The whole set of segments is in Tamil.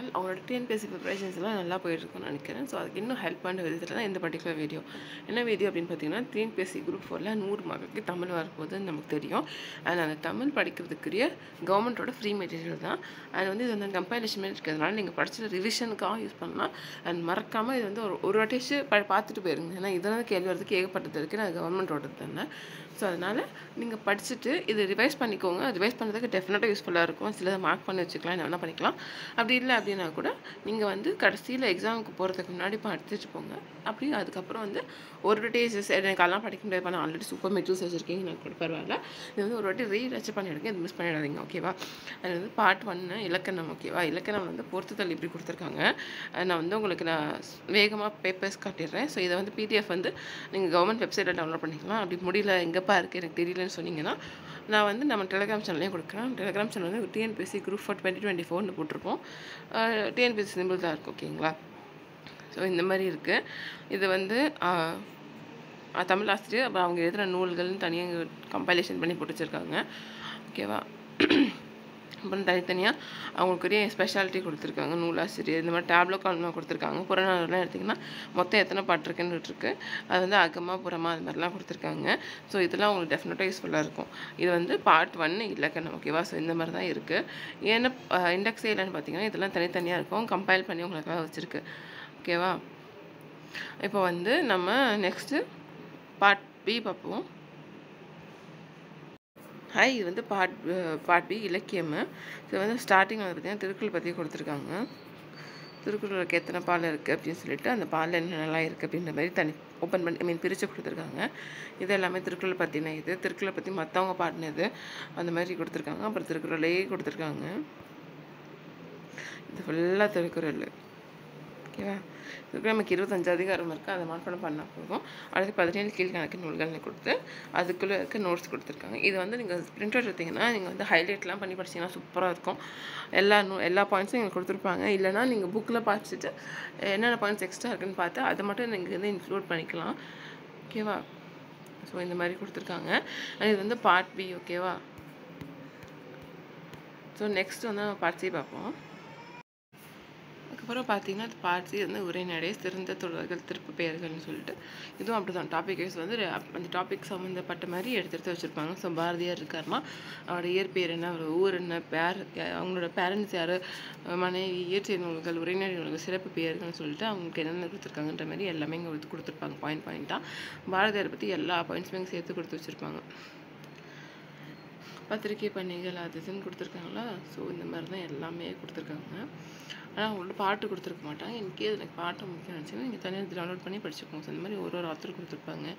அவங்களோட டிஎன்பிஎஸ்சி ப்ரிப்பரேஷன்ஸ்லாம் நல்லா போயிட்டுருக்குன்னு நினைக்கிறேன். ஸோ அதுக்கு இன்னும் ஹெல்ப் பண்ணுற விதத்தில் தான் இந்த பர்டிகுலர் வீடியோ. என்ன வீடியோ அப்படின்னு பார்த்தீங்கன்னா, டிஎன்பிஎஸ்சி குரூப் 4ல் 100 மார்க்குக்கு தமிழ் வரப்போகுதுன்னு நமக்கு தெரியும். அண்ட் அந்த தமிழ் படிக்கிறதுக்குரிய கவர்மெண்ட்டோட ஃப்ரீ மெட்டீரியல் தான். அது வந்து இது வந்து கம்பைலேஷன் இருக்கிறதுனால நீங்கள் படிச்ச ரிவிஷனுக்காக யூஸ் பண்ணலாம். அண்ட் மறக்காமல் இது வந்து ஒரு வாட்டிச்சு பார்த்துட்டு போயிருங்க. ஏன்னா இதெல்லாம் கேள்வி வரதுக்கு ஏகப்பட்டது இருக்குது. நான் கவர்மெண்ட்டோட தானே. ஸோ அதனால் நீங்கள் படிச்சுட்டு இது ரிவைஸ் பண்ணிக்கோங்க. ரிவைஸ் பண்ணுறதுக்கு டெஃபினட்டாக யூஸ்ஃபுல்லாக இருக்கும். சிலதை மார்க் பண்ணி வச்சுக்கலாம், என்ன வேணால் பண்ணிக்கலாம். அப்படி இல்லை அப்படின்னா கூட நீங்கள் வந்து கடைசியில் எக்ஸாமுக்கு போகிறதுக்கு முன்னாடி படிச்சுட்டு போங்க. அப்படி அதுக்கப்புறம் வந்து ஒரு டேஸ் எனக்கு அதெல்லாம் படிக்க முடியாது, நான் ஆல்ரெடி சூப்பர் மெட்டீரியல்ஸ் வச்சுருக்கீங்க, நான் கூட பரவாயில்ல. இது வந்து ஒரு வாட்டி ரீச் பண்ணிவிடுங்க, இது மிஸ் பண்ணிடாதீங்க. ஓகேவா? அது வந்து பார்ட் 1 இலக்கணம். ஓகேவா? இலக்கணம் வந்து பொறுத்துதல் இப்படி கொடுத்துருக்காங்க. நான் வந்து உங்களுக்கு நான் வேகமாக பேப்பர்ஸ் காட்டிடுறேன். ஸோ இதை வந்து பிடிஎஃப் வந்து நீங்கள் கவர்மெண்ட் வெப்சைட்டில் டவுன்லோட் பண்ணிக்கலாம். அப்படி முடியல, எங்கேப்பா இருக்குது எனக்கு தெரியலன்னு சொன்னீங்கன்னா நான் வந்து நம்ம டெலிகிராம் சேனல்லையும் கொடுக்குறேன். டெலிகிராம் சேனல் வந்து டிஎன்பிஎஸ்சி குரூப் 4 2024 போட்டிருப்போம். டிஎன்பிஎஸ்சி சிம்பிள் தான் இருக்கும். ஓகேங்களா? ஸோ இந்த மாதிரி இருக்குது. இது வந்து தமிழ் ஆசிரியர் அப்புறம் அவங்க எழுதுகிற நூல்கள்னு தனியாக கம்பைலேஷன் பண்ணி போட்டு வச்சுருக்காங்க. ஓகேவா? அப்புறம் தனித்தனியாக அவங்களுக்குரிய ஸ்பெஷாலிட்டி கொடுத்துருக்காங்க. நூலாசிரியர் இந்த மாதிரி டேப்லோ காலமாக கொடுத்துருக்காங்க. புறநானூறுலாம் எடுத்திங்கன்னா மொத்தம் எத்தனை பாட்டு இருக்குன்னு இருக்குது. அது வந்து அகமா புறமா அது மாதிரிலாம் கொடுத்துருக்காங்க. ஸோ இதெல்லாம் உங்களுக்கு டெஃபினட்டாக யூஸ்ஃபுல்லாக இருக்கும். இது வந்து பார்ட் 1 இலக்கணம். ஓகேவா? ஸோ இந்த மாதிரி தான் இருக்குது. ஏன்னா இண்டெக்ஸ் இல்லைன்னு பார்த்தீங்கன்னா இதெல்லாம் தனித்தனியாக இருக்கும். கம்பைல் பண்ணி உங்களுக்காக வச்சுருக்கு. ஓகேவா? இப்போ வந்து நம்ம நெக்ஸ்ட்டு பார்ட் பி பார்ப்போம். இது வந்து பார்ட் பி இலக்கியம். ஸோ வந்து ஸ்டார்டிங் வந்து பார்த்திங்கன்னா திருக்குறள் பற்றி கொடுத்துருக்காங்க. திருக்குறளுக்கு எத்தனை பால் இருக்குது அப்படின்னு சொல்லிட்டு அந்த பாலில் என்னென்னலாம் இருக்குது அப்படின்ற மாதிரி தனி ஓப்பன் பண்ணி பிரித்து கொடுத்துருக்காங்க. இது எல்லாமே திருக்குறள் பற்றின இது. திருக்குறளை பற்றி மற்றவங்க பாடினது அந்த மாதிரி கொடுத்துருக்காங்க. அப்புறம் திருக்குறளையே கொடுத்துருக்காங்க. இது ஃபுல்லாக திருக்குறள். ஓகேவா? இதுக்கு நமக்கு 25 அதிகாரம் இருக்குது. அதை மனப்பாடம் பண்ணால் போதும். அடுத்து 17 கீழ்கணக்கு நூல்கள்னு கொடுத்து அதுக்குள்ளே இருக்க நோட்ஸ் கொடுத்துருக்காங்க. இது வந்து நீங்கள் பிரிண்ட் அவுட் எடுத்திங்கன்னா நீங்கள் வந்து ஹைலைட்லாம் பண்ணி படிச்சிங்கன்னா சூப்பராக இருக்கும். எல்லா பாயிண்ட்ஸும் நீங்கள் கொடுத்துருப்பாங்க. இல்லைனா நீங்கள் புக்கில் பார்த்துட்டு என்னென்ன பாயிண்ட்ஸ் எக்ஸ்ட்ரா இருக்குதுன்னு பார்த்து அதை மட்டும் நீங்கள் வந்து இன்க்ளூட் பண்ணிக்கலாம். ஓகேவா? ஸோ இந்த மாதிரி கொடுத்துருக்காங்க. இது வந்து பார்ட் பி. ஓகேவா? ஸோ நெக்ஸ்ட் வந்து நம்ம பார்ட் சி பார்ப்போம். அப்புறம் பார்த்தீங்கன்னா பார்ட் சி வந்து உரைநடை, சிறந்த தொடர்கள், திருப்பு பெயர்கள்னு சொல்லிட்டு இதுவும் அப்படி தான். டாபிக் வைஸ் வந்து அந்த டாபிக் சம்மந்தப்பட்ட மாதிரி எடுத்து வச்சுருப்பாங்க. ஸோ பாரதியார் இருக்காருன்னா அவரோட இயற்பெயர் என்ன, அவர் ஊர் என்ன, அவங்களோட பேரண்ட்ஸ் யார், மனைவி, இயற்கை நூல்கள், உரைநடை நூல்கள், சிறப்பு பெயர்கள்னு சொல்லிட்டு அவங்களுக்கு என்னென்ன கொடுத்துருக்காங்கன்ற மாதிரி எல்லாமே இங்கே கொடுத்துருப்பாங்க. பாயிண்ட்டாக பாரதியாரை பற்றி எல்லா பாயிண்ட்ஸுமே இங்கே சேர்த்து கொடுத்து வச்சுருப்பாங்க. பத்திரிகை பணிகள் அது இதுன்னு கொடுத்துருக்காங்களா. ஸோ இந்த மாதிரி தான் எல்லாமே கொடுத்துருக்காங்க. ஆனால் அவங்களோட பாட்டு கொடுத்துருக்க மாட்டாங்க. இன்கேஸ் எனக்கு பாட்டு முக்கியம் நினச்சிங்கன்னா நீங்கள் தனியாக டவுன்லோட் பண்ணி படிச்சுக்கோங்க. ஸோ இந்த மாதிரி ஒரு ஆத்தர் கொடுத்துருப்பாங்க.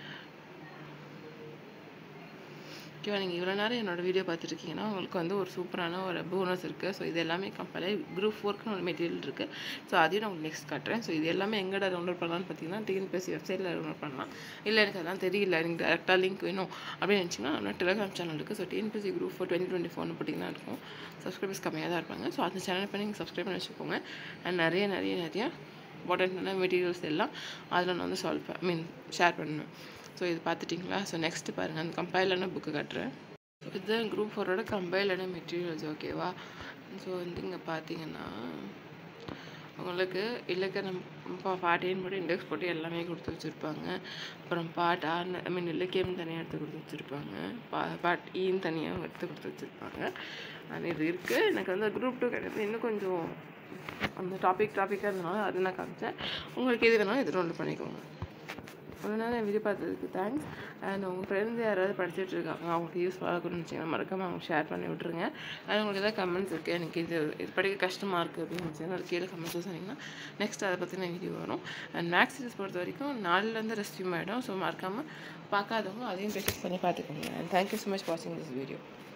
ஓகேவா? நீங்கள் இவ்வளோ நேரம் என்னோடய வீடியோ பார்த்துருக்கீங்கன்னா உங்களுக்கு வந்து ஒரு சூப்பரான ஒரு போனஸ் இருக்குது. ஸோ இது எல்லாமே கம்பெனி குரூப் 4க்கு ஒரு மெட்டீரியல் இருக்குது. ஸோ அதையும் நான் உங்களுக்கு நெக்ஸ்ட் காட்டுறேன். ஸோ இது எல்லாமே எங்கடா டவுன்லோட் பண்ணலான்னு பார்த்தீங்கன்னா டிஎன்பிஎஸ்சி வெப்சைட்டில் டவுன்லோட் பண்ணலாம். இல்லை எனக்கு அதெல்லாம் தெரியல, எனக்கு டேரெக்டாக லிங்க் வேணும் அப்படின்னு நினச்சிங்கன்னா நம்ம டெலிகிராம் சேனல் இருக்குது. ஸோ டிஎன்பிஎஸ்சி குரூப் 4 2024 போட்டிங்கன்னா இருக்கும். சப்ஸ்கிரைபர்ஸ் கம்மியாக தான் இருப்பாங்க. ஸோ அந்த சேனல் பண்ணி நீங்கள் சப்ஸ்கிரைப் பண்ணி வச்சுக்கோங்க. அண்ட் நிறைய இம்பார்ட்டண்ட்டான மெட்டீரியல்ஸ் எல்லாம் அதில் நான் வந்து ஷேர் பண்ணுவேன். ஸோ இது பார்த்துட்டிங்களா? ஸோ நெக்ஸ்ட்டு பாருங்கள், அந்த கம்பைலான புக்கு காட்டுறேன். ஸோ இதுதான் குரூப் 4ஓட கம்பைலான மெட்டீரியல்ஸ். ஓகேவா? ஸோ வந்து இங்கே பார்த்தீங்கன்னா உங்களுக்கு இலக்கணம் பார்ட் ஏன்னு போட்டு இண்டெக்ஸ் போட்டு எல்லாமே கொடுத்து வச்சுருப்பாங்க. அப்புறம் பார்ட் ஆர் இலக்கியம் தனியாக எடுத்து கொடுத்து வச்சுருப்பாங்க. பார்ட் ஈன்னு தனியாக எடுத்து கொடுத்து வச்சுருப்பாங்க. அது இது இருக்குது. எனக்கு வந்து குரூப் 2 கிடையாது. இன்னும் கொஞ்சம் அந்த டாப்பிக்காக இருந்தனால அது நான் காமிச்சேன். உங்களுக்கு எது வேணாலும் இது டவுன்லோட் பண்ணிக்கோங்க. ஒரு நாள் என் வீடியோ பார்த்ததுக்கு தேங்க்ஸ். அண்ட் உங்கள் ஃப்ரெண்ட்ஸ் யாராவது படிச்சுட்டு இருக்காங்க, அவங்களுக்கு யூஸ்ஃபுல்லாக இருக்குன்னு நினச்சிங்கன்னா மறக்காமல் அவங்க ஷேர் பண்ணி விட்ருங்க. அண்ட் உங்களுக்கு எதாவது கமெண்ட்ஸ் இருக்குது, எனக்கு இது படிக்க கஷ்டமாக இருக்குது அப்படின்னு நினச்சிங்கன்னா அது கீழே கமெண்ட்ஸ் சொன்னீங்கன்னா நெக்ஸ்ட் அதை பற்றின வீடியோ வரும். அண்ட் மேக்ஸ் சீரிஸ் பொறுத்த வரைக்கும் 4லேருந்து ரெஸ்யூம் ஆகிடும். ஸோ மறக்காமல் பார்க்காதவங்க அதையும் ப்ராக்டிஸ் பண்ணி பார்த்துக்கோங்க. அண்ட் தேங்க்யூ ஸோ மச் வாட்சிங் திஸ் வீடியோ.